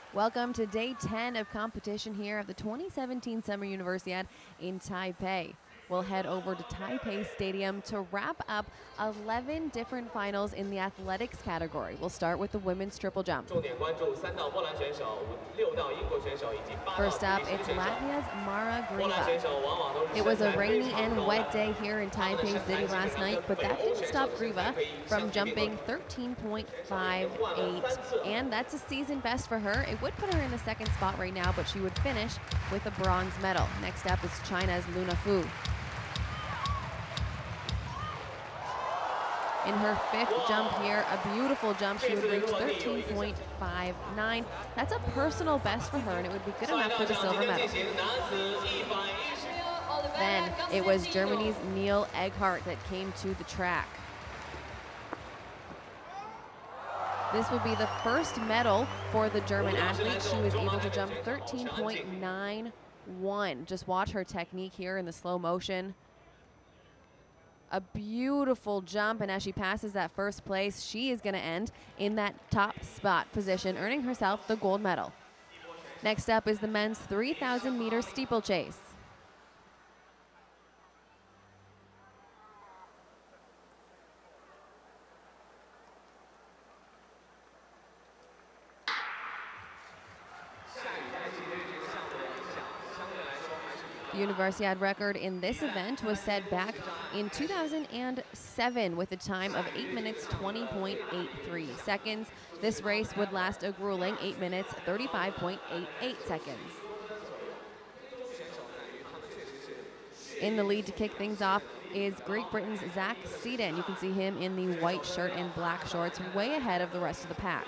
Welcome to day 10 of competition here at the 2017 Summer Universiade in Taipei. We'll head over to Taipei Stadium to wrap up 11 different finals in the athletics category. We'll start with the women's triple jump. First up, it's Latvia's Mara Grieva. It was a rainy and wet day here in Taipei City last night, but that didn't stop Grieva from jumping 13.58, and that's a season best for her. It would put her in the second spot right now, but she would finish with a bronze medal. Next up is China's Luna Fu. In her fifth jump here, a beautiful jump, she would reach 13.59. That's a personal best for her, and it would be good enough for the silver medal. Then it was Germany's Neil Egghardt that came to the track. This would be the first medal for the German athlete. She was able to jump 13.91. Just watch her technique here in the slow motion. A beautiful jump, and as she passes that first place, she is going to end in that top spot position, earning herself the gold medal. Next up is the men's 3,000-meter steeplechase. The Universiade record in this event was set back in 2007 with a time of 8 minutes 20.83 seconds. This race would last a grueling 8 minutes 35.88 seconds. In the lead to kick things off is Great Britain's Zach Seaton. You can see him in the white shirt and black shorts, way ahead of the rest of the pack.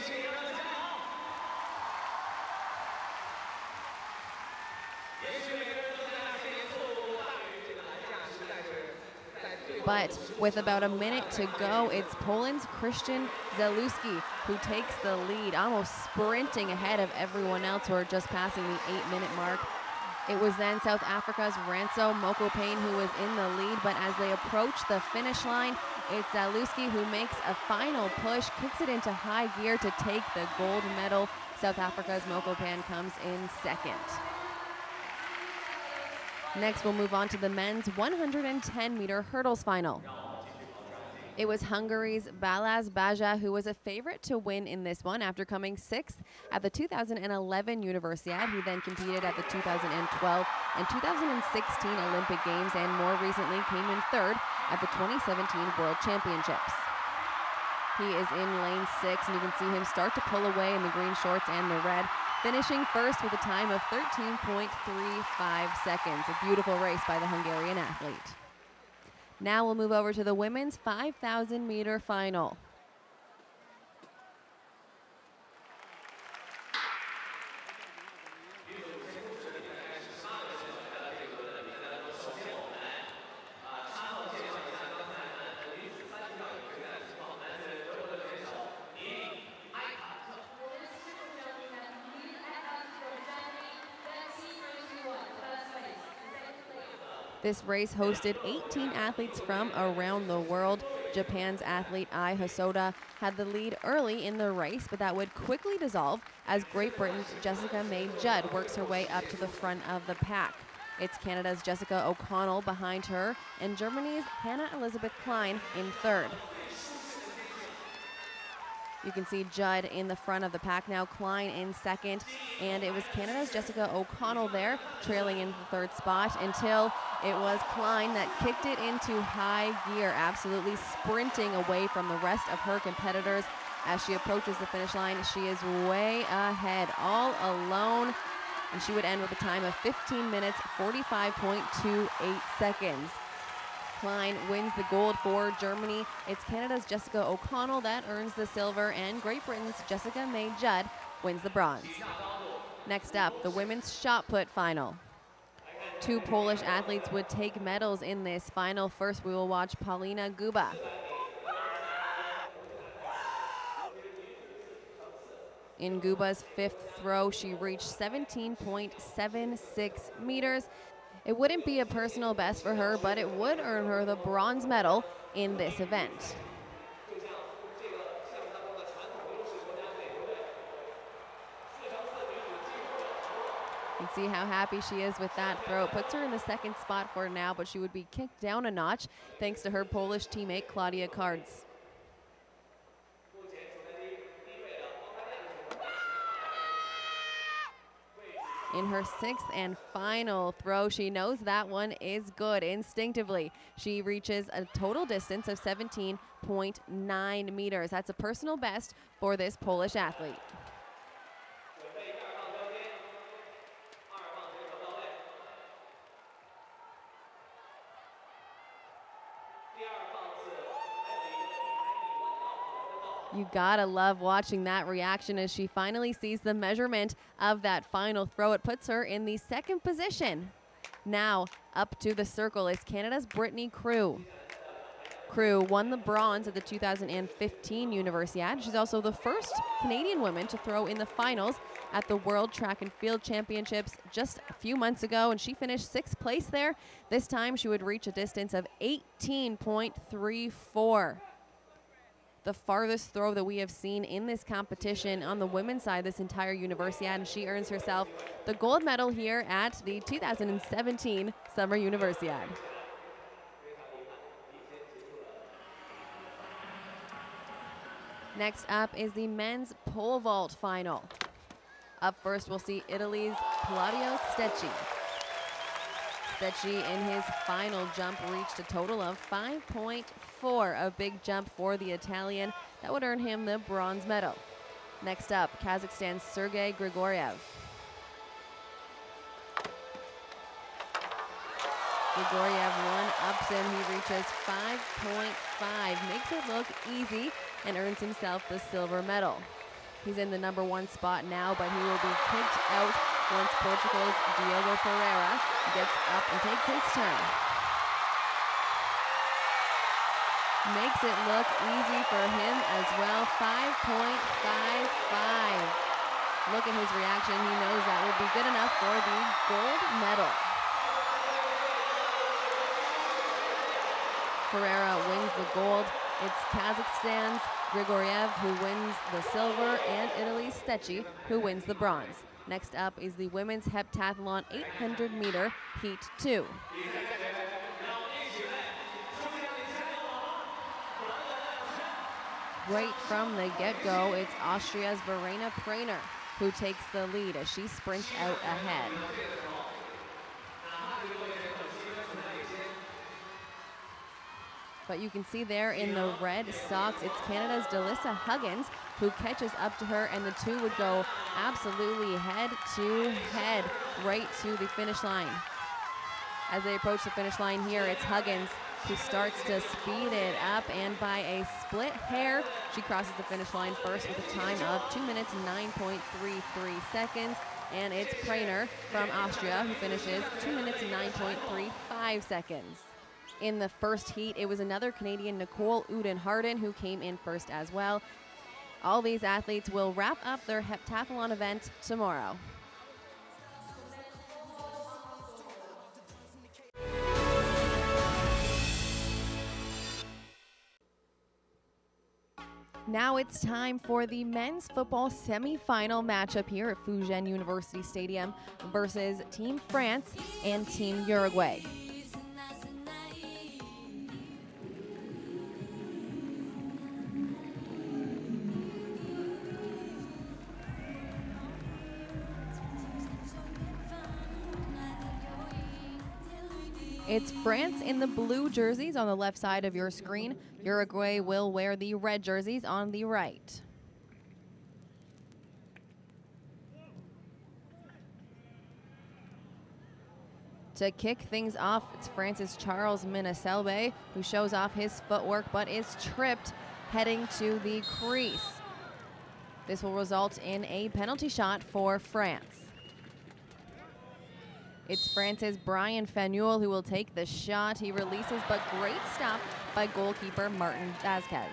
But with about a minute to go, it's Poland's Christian Zalewski who takes the lead, almost sprinting ahead of everyone else who are just passing the 8-minute mark. It was then South Africa's Ranso Mokopane who was in the lead, but as they approach the finish line, it's Zalewski who makes a final push, kicks it into high gear to take the gold medal. South Africa's Mokopane comes in second. Next, we'll move on to the men's 110-meter hurdles final. It was Hungary's Balázs Bajsa who was a favorite to win in this one after coming sixth at the 2011 Universiade. He then competed at the 2012 and 2016 Olympic Games and more recently came in third at the 2017 World Championships. He is in lane 6, and you can see him start to pull away in the green shorts and the red, finishing first with a time of 13.35 seconds. A beautiful race by the Hungarian athlete. Now we'll move over to the women's 5,000-meter final. This race hosted 18 athletes from around the world. Japan's athlete Ai Hosoda had the lead early in the race, but that would quickly dissolve as Great Britain's Jessica May Judd works her way up to the front of the pack. It's Canada's Jessica O'Connell behind her, and Germany's Hannah Elizabeth Klein in third. You can see Judd in the front of the pack now, Klein in second, and it was Canada's Jessica O'Connell there, trailing in the third spot until it was Klein that kicked it into high gear, absolutely sprinting away from the rest of her competitors. As she approaches the finish line, she is way ahead, all alone, and she would end with a time of 15 minutes, 45.28 seconds. Klein wins the gold for Germany. It's Canada's Jessica O'Connell that earns the silver, and Great Britain's Jessica May Judd wins the bronze. Next up, the women's shot put final. Two Polish athletes would take medals in this final. First, we will watch Paulina Guba. In Guba's fifth throw, she reached 17.76 meters. It wouldn't be a personal best for her, but it would earn her the bronze medal in this event. You can see how happy she is with that throw. It puts her in the second spot for now, but she would be kicked down a notch thanks to her Polish teammate Claudia Kards. In her sixth and final throw, she knows that one is good instinctively. She reaches a total distance of 17.9 meters. That's a personal best for this Polish athlete. You gotta love watching that reaction as she finally sees the measurement of that final throw. It puts her in the second position. Now up to the circle is Canada's Brittany Crew. Crew won the bronze at the 2015 Universiade. She's also the first Canadian woman to throw in the finals at the World Track and Field Championships just a few months ago, and she finished 6th place there. This time she would reach a distance of 18.34. The farthest throw that we have seen in this competition on the women's side this entire Universiade, and she earns herself the gold medal here at the 2017 Summer Universiade. Next up is the men's pole vault final. Up first, we'll see Italy's Claudio Stecchi. Stecchi in his final jump reached a total of 5.4, a big jump for the Italian. That would earn him the bronze medal. Next up, Kazakhstan's Sergei Grigoriev. Grigoriev one-ups him. He reaches 5.5, makes it look easy, and earns himself the silver medal. He's in the #1 spot now, but he will be kicked out once Portugal's Diogo Ferreira gets up and takes his turn. Makes it look easy for him as well, 5.55. Look at his reaction. He knows that will be good enough for the gold medal. Ferreira wins the gold. It's Kazakhstan's Grigoriev who wins the silver, and Italy's Stecchi who wins the bronze. Next up is the women's heptathlon 800-meter heat 2. Right from the get-go, it's Austria's Verena Prainer who takes the lead as she sprints out ahead. But you can see there in the red socks, it's Canada's Delissa Huggins who catches up to her, and the two would go absolutely head-to-head right to the finish line. As they approach the finish line here, it's Huggins who starts to speed it up, and by a split hair, she crosses the finish line first with a time of 2 minutes 9.33 seconds. And it's Prainer from Austria who finishes 2 minutes 9.35 seconds. In the first heat, it was another Canadian, Nicole Uden-Harden, who came in first as well. All these athletes will wrap up their heptathlon event tomorrow. Now it's time for the men's football semi-final matchup here at Fujian University Stadium versus Team France and Team Uruguay. It's France in the blue jerseys on the left side of your screen. Uruguay will wear the red jerseys on the right. To kick things off, it's France's Charles Minaselbe, who shows off his footwork but is tripped heading to the crease. This will result in a penalty shot for France. It's France's Brian Fanuel who will take the shot. He releases, but great stop by goalkeeper Martin Vazquez.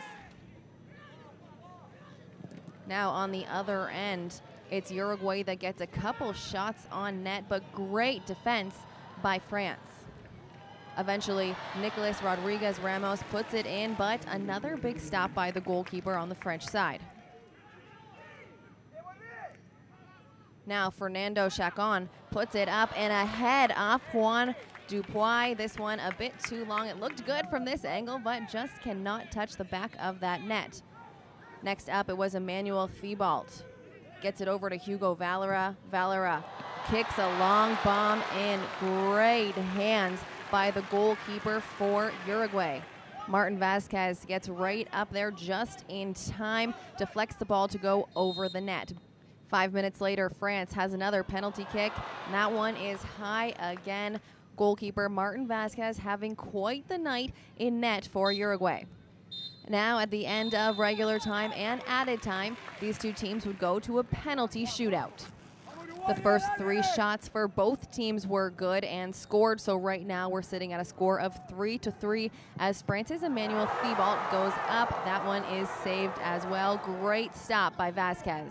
Now on the other end, it's Uruguay that gets a couple shots on net, but great defense by France. Eventually, Nicolas Rodriguez Ramos puts it in, but another big stop by the goalkeeper on the French side. Now Fernando Chacon puts it up and ahead off Juan Dupuy. This one a bit too long. It looked good from this angle, but just cannot touch the back of that net. Next up, it was Emmanuel Thibault. Gets it over to Hugo Valera. Valera kicks a long bomb in. Great hands by the goalkeeper for Uruguay. Martin Vasquez gets right up there just in time, deflects the ball to go over the net. 5 minutes later, France has another penalty kick, and that one is high again. Goalkeeper Martin Vasquez having quite the night in net for Uruguay. Now at the end of regular time and added time, these two teams would go to a penalty shootout. The first 3 shots for both teams were good and scored, so right now we're sitting at a score of 3-3 as France's Emmanuel Thibault goes up. That one is saved as well. Great stop by Vasquez.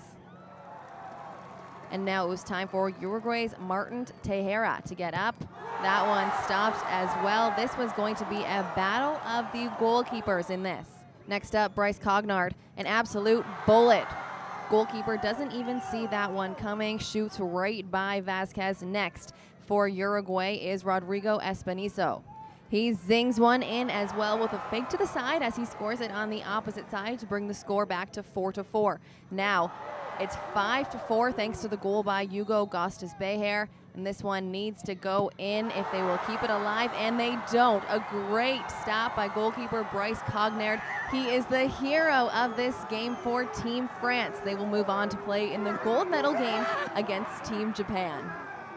And now it was time for Uruguay's Martin Tejera to get up. That one stopped as well. This was going to be a battle of the goalkeepers in this. Next up, Bryce Cognard, an absolute bullet. Goalkeeper doesn't even see that one coming, shoots right by Vasquez. Next for Uruguay is Rodrigo Espinizo. He zings one in as well with a fake to the side as he scores it on the opposite side to bring the score back to 4-4. Now it's 5-4 thanks to the goal by Hugo Gostisbehere. And this one needs to go in if they will keep it alive, and they don't. A great stop by goalkeeper Bryce Cognard. He is the hero of this game for Team France. They will move on to play in the gold medal game against Team Japan.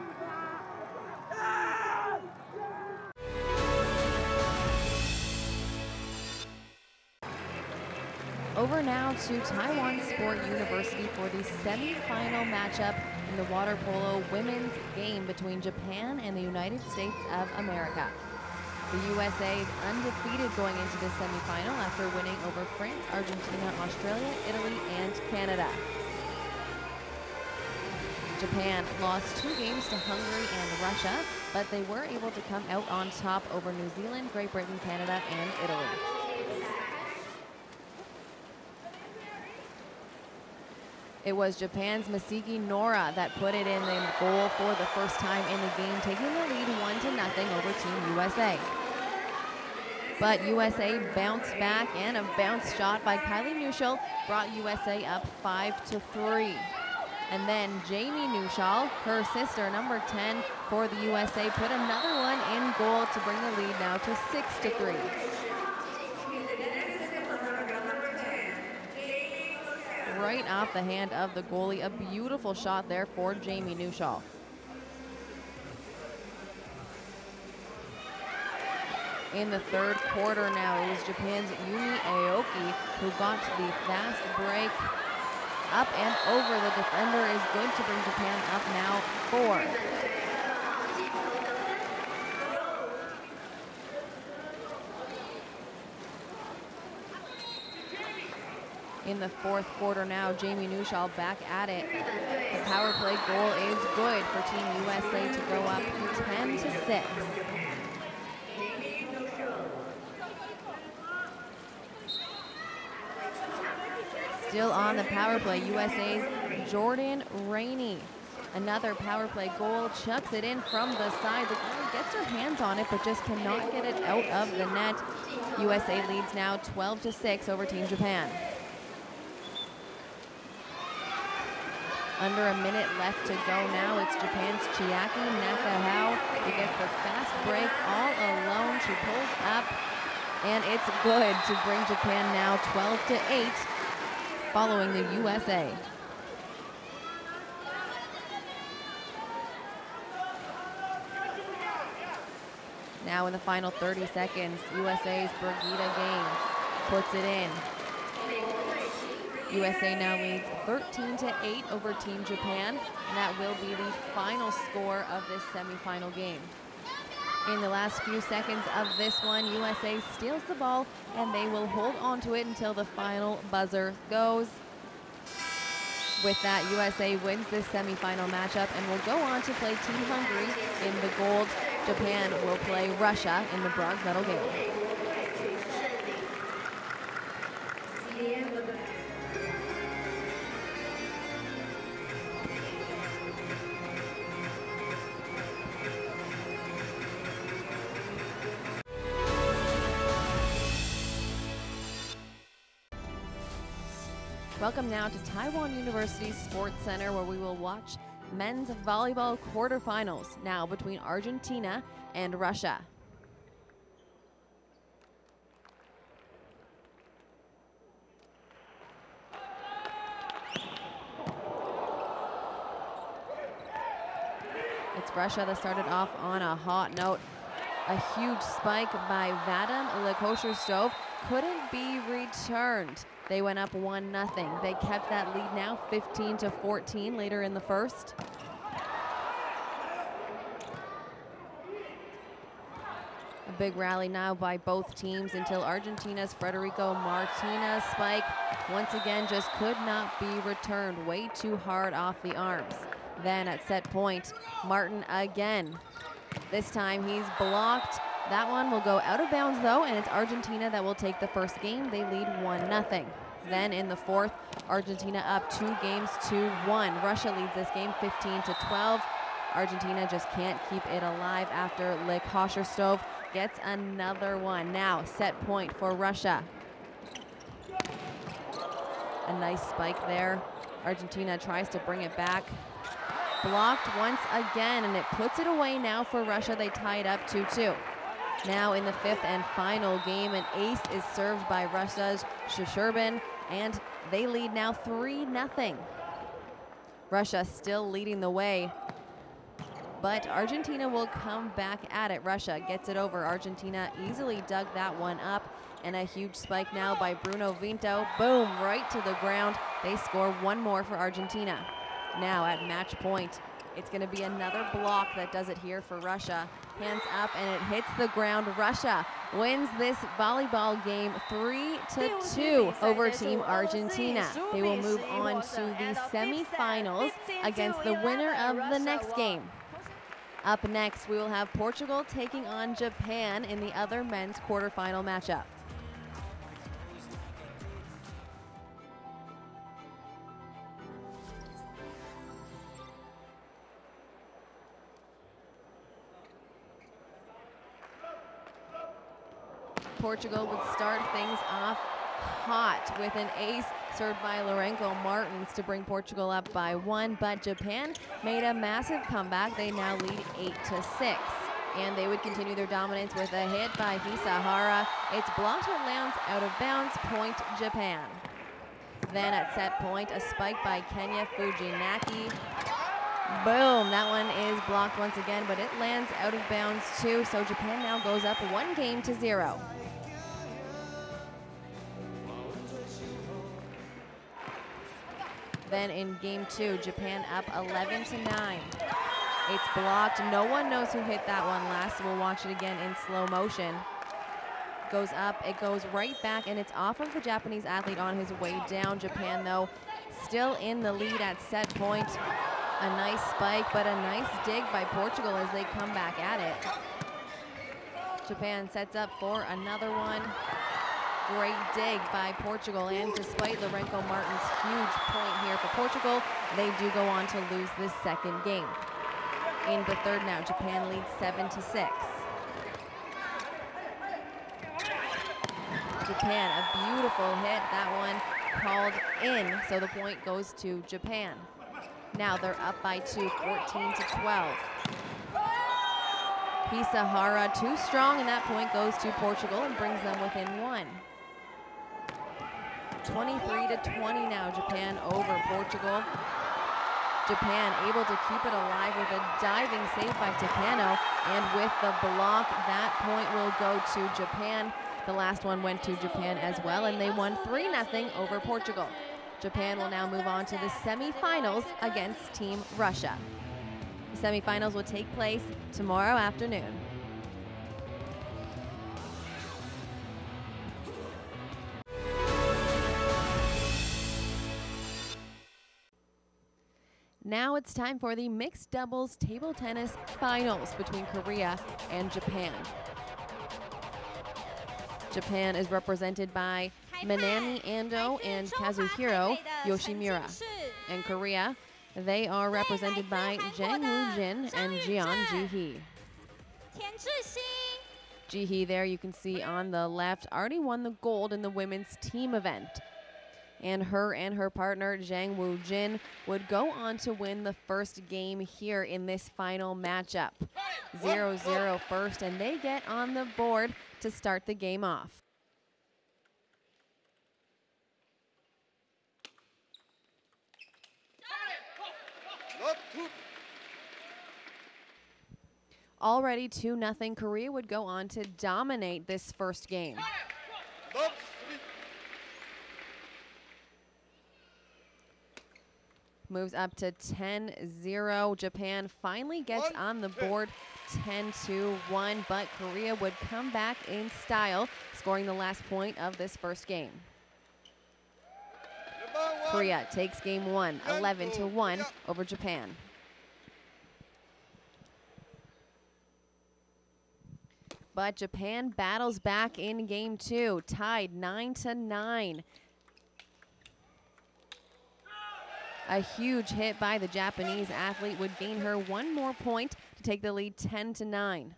Over now to Taiwan Sport University for the semi-final matchup in the water polo women's game between Japan and the United States of America. The USA is undefeated going into the semi-final after winning over France, Argentina, Australia, Italy, and Canada. Japan lost 2 games to Hungary and Russia, but they were able to come out on top over New Zealand, Great Britain, Canada, and Italy. It was Japan's Masiki Nora that put it in the goal for the first time in the game, taking the lead 1-0 over Team USA. But USA bounced back, and a bounce shot by Kylie Neuschel brought USA up 5-3. And then Jamie Neuschel, her sister, number 10 for the USA, put another one in goal to bring the lead now to 6-3. Right off the hand of the goalie. A beautiful shot there for Jamie Neuschel. In the third quarter now, it was Japan's Yumi Aoki who got the fast break up and over. The defender is good to bring Japan up now 4. In the fourth quarter now, Jamie Neuschel back at it. The power play goal is good for Team USA to go up 10-6. Still on the power play, USA's Jordan Rainey. Another power play goal, chucks it in from the side. The girl gets her hands on it, but just cannot get it out of the net. USA leads now 12-6 over Team Japan. Under a minute left to go now. It's Japan's Chiaki Nakahau. He gets the fast break all alone. She pulls up, and it's good to bring Japan now 12-8, following the USA. Now in the final 30 seconds, USA's Brigitte Gaines puts it in. USA now leads 13-8 over Team Japan, and that will be the final score of this semifinal game. In the last few seconds of this one, USA steals the ball, and they will hold on to it until the final buzzer goes. With that, USA wins this semifinal matchup and will go on to play Team Hungary in the gold. Japan will play Russia in the bronze medal game. Welcome now to Taiwan University Sports Center, where we will watch men's volleyball quarterfinals now between Argentina and Russia. It's Russia that started off on a hot note. A huge spike by Vadim Lekosherstov couldn't be returned. They went up 1-0. They kept that lead now 15-14 later in the first. A big rally now by both teams until Argentina's Federico Martinez spike once again just could not be returned. Way too hard off the arms. Then at set point, Martin again. This time he's blocked. That one will go out of bounds though, and it's Argentina that will take the first game. They lead 1-0. Then in the fourth, Argentina up 2-1. Russia leads this game 15-12. Argentina just can't keep it alive after Lekosherstov gets another one. Now set point for Russia. A nice spike there. Argentina tries to bring it back. Blocked once again, and it puts it away now for Russia. They tie it up 2-2. Now in the fifth and final game, an ace is served by Russia's Shcherbin, and they lead now 3-0. Russia still leading the way, but Argentina will come back at it. Russia gets it over. Argentina easily dug that one up, and a huge spike now by Bruno Vinto. Boom, right to the ground. They score one more for Argentina. Now at match point, it's going to be another block that does it here for Russia. Hands up, and it hits the ground. Russia wins this volleyball game 3-2 over Team Argentina. They will move on to the semifinals against the winner of the next game. Up next, we will have Portugal taking on Japan in the other men's quarterfinal matchup. Portugal would start things off hot with an ace served by Lourenco Martins to bring Portugal up by 1, but Japan made a massive comeback. They now lead 8-6, and they would continue their dominance with a hit by Hisahara. It's blocked but lands out of bounds, point Japan. Then at set point, a spike by Kenya Fujinaki. Boom, that one is blocked once again, but it lands out of bounds too, so Japan now goes up 1-0. Then in game 2, Japan up 11-9. It's blocked. No one knows who hit that one last, so we'll watch it again in slow motion. Goes up, it goes right back, and it's off of the Japanese athlete on his way down. Japan, though, still in the lead at set point. A nice spike, but a nice dig by Portugal as they come back at it. Japan sets up for another one. Great dig by Portugal, and despite Lourenco Martins' huge point here for Portugal, they do go on to lose this second game. In the third now, Japan leads 7-6. Japan, a beautiful hit. That one called in, so the point goes to Japan. Now they're up by 2, 14-12. Hisahara too strong, and that point goes to Portugal and brings them within 1. 23-20 now, Japan over Portugal. Japan able to keep it alive with a diving save by Takano, and with the block, that point will go to Japan. The last one went to Japan as well, and they won 3-0 over Portugal. Japan will now move on to the semifinals against Team Russia. The semifinals will take place tomorrow afternoon. Now it's time for the mixed doubles table tennis finals between Korea and Japan. Japan is represented by Minami Ando and Kazuhiro Yoshimura. And Korea, they are represented by Jang Woo-jin and Jeon Ji-hee. Ji-hee there you can see on the left already won the gold in the women's team event. And her partner, Zhang Wujin, would go on to win the first game here in this final matchup. 0-0 first, and they get on the board to start the game off. Already 2-0, Korea would go on to dominate this first game. Moves up to 10-0. Japan finally gets on the board 10-1, but Korea would come back in style, scoring the last point of this first game. Korea takes game one, 11-1 over Japan. But Japan battles back in game two, tied 9-9. A huge hit by the Japanese athlete would gain her one more point to take the lead 10-9.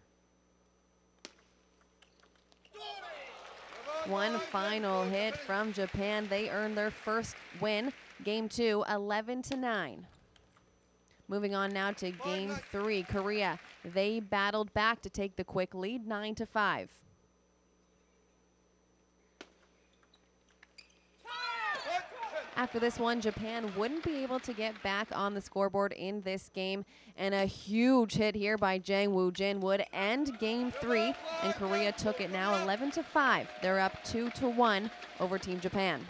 One final hit from Japan. They earned their first win. Game two, 11-9. Moving on now to game three, Korea. They battled back to take the quick lead, 9-5. After this one, Japan wouldn't be able to get back on the scoreboard in this game, and a huge hit here by Zhang Wujin would end game three, and Korea took it now 11-5. They're up 2-1 over Team Japan.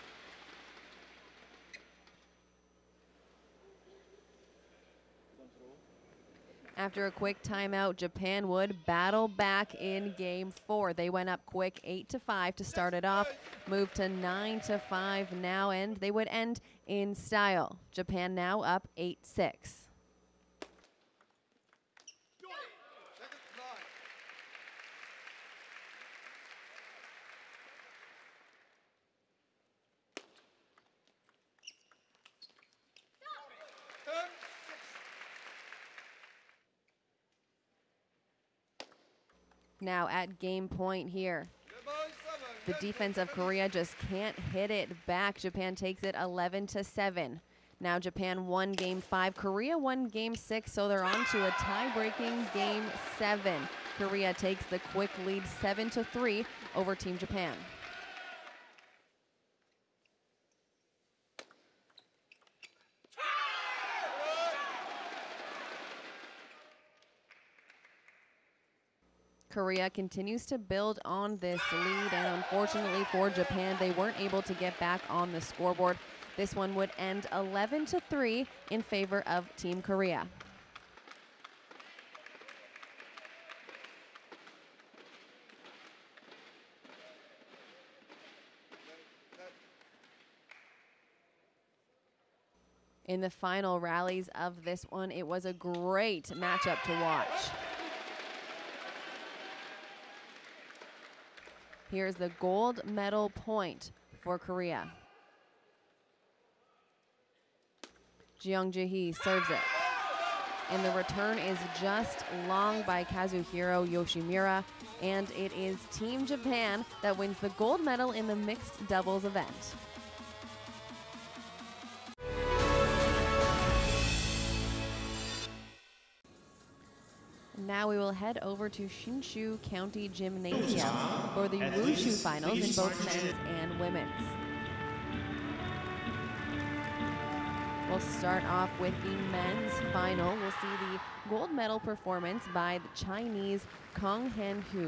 After a quick timeout, Japan would battle back in game four. They went up quick 8-5 to start it off, moved to 9-5 now, and they would end in style. Japan now up 8-6. Now at game point here. The defense of Korea just can't hit it back. Japan takes it 11-7. Now Japan won game five, Korea won game six, so they're on to a tie-breaking game seven. Korea takes the quick lead 7-3 over Team Japan. Korea continues to build on this lead, and unfortunately for Japan, they weren't able to get back on the scoreboard. This one would end 11-3 in favor of Team Korea. In the final rallies of this one, it was a great matchup to watch. Here's the gold medal point for Korea. Jeong Ji-hee serves it. And the return is just long by Kazuhiro Yoshimura. And it is Team Japan that wins the gold medal in the mixed doubles event. Now we will head over to Hsinchu County Gymnasium for the Wushu finals in both men's and women's. We'll start off with the men's final. We'll see the gold medal performance by the Chinese Kong Han-hu.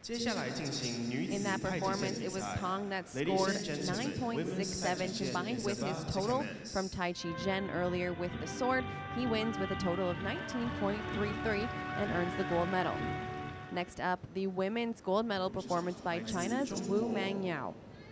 In that performance, it was Kong that scored 9.67, combined with his total from Tai Chi Zhen earlier with the sword. He wins with a total of 19.33 and earns the gold medal. Next up, the women's gold medal performance by China's Wu Mangyao.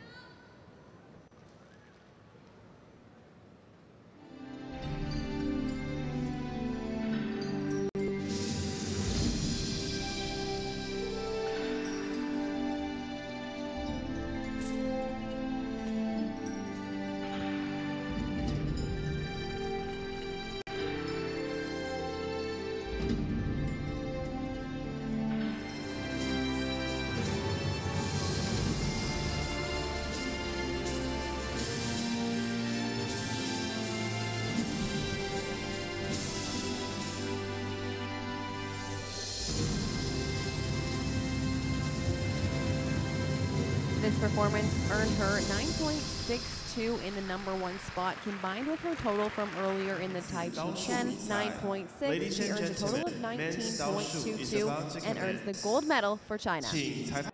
This performance earned her 9.62 in the #1 spot, combined with her total from earlier in the Tai Chi Zhen, 9.6. She earns a total of 19.22 and earns the gold medal for China.